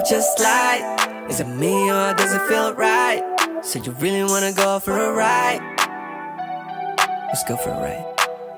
both just slide? Is it me or does it feel right? So you really wanna go for a ride? Let's go for a ride.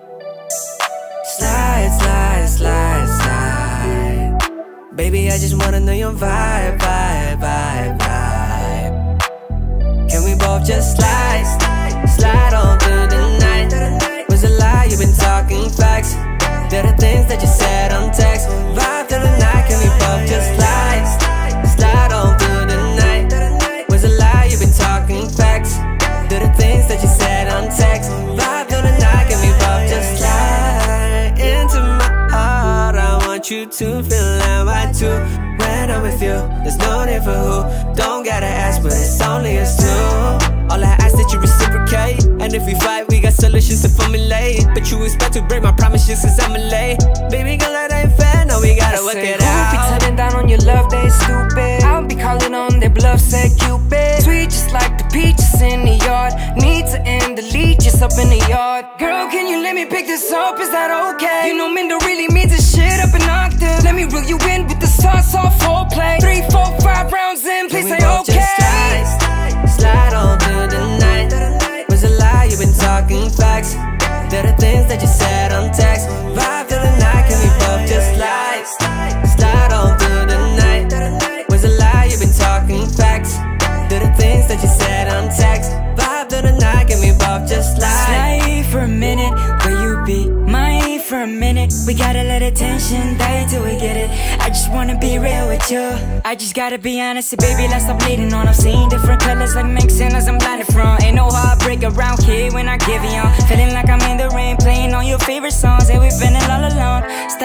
Slide, slide, slide, slide. Baby, I just wanna know your vibe, vibe, vibe, vibe. Can we both just slide, slide on through the night? Was a lie, you've been talking facts. They're the things that you said on text. Vibe through the night, can we both just slide, slide on through the night? Was a lie, you've been talking facts. They're the things that you said on text. Vibe through the night, can we both just slide into my heart? I want you to feel like I do. When I'm with you, there's no need for who. Don't gotta ask, but it's only us two. All I ask that you reciprocate. And if we fight, we got solutions to formulate. But you expect to break my promises cause I'm late. Baby girl, that ain't fair, no, we gotta work it out. Be turning down on your love, they stupid. I'll be calling on their bluff, said Cupid. Sweet just like the peaches in the yard. Need to end the leeches up in the yard. Girl, can you let me pick this up, is that okay? You know men don't really mean to shit up an octave. Let me reel you in with the sauce off foreplay. 3, 4, 5 rounds in, please say okay. Just slide on through the night. Was a lie, you've been talking facts. They're the things that you said on text. Vibe through the night, can we both just slide, slide on through the night? Was a lie, you've been talking facts. They're the things that you said on text. Vibe through the night, can we both just slide? Slide for a minute, where you be? Mine for a minute. We gotta let attention die till we get it. I just wanna be real with you. I just gotta be honest, so baby, let's stop bleeding on. I've seen different colors like mixing as I'm blinded from. Ain't no heartbreak around here when I give you on. Feeling like I'm in the rain, playing on your favorite songs. And we've been in all alone.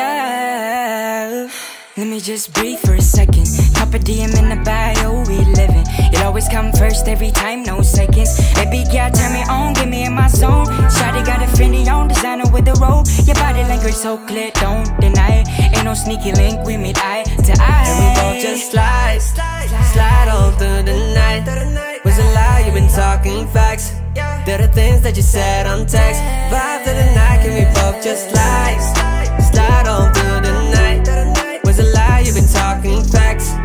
Stop. Let me just breathe for a second. Papa DM in the bio, we living. It always come first every time, no seconds. Baby girl, turn me on, get me in my zone. Shawty got a Fendi on, designer with the robe. Your body language so clear, don't deny it. Ain't no sneaky link, we meet eye to eye. And we both just slide, slide on through the night. Was a lie, you've been talking facts. They're the things that you said on text. Vibe through the night, can we both just slide, slide on through the night? Was a lie, you've been talking facts.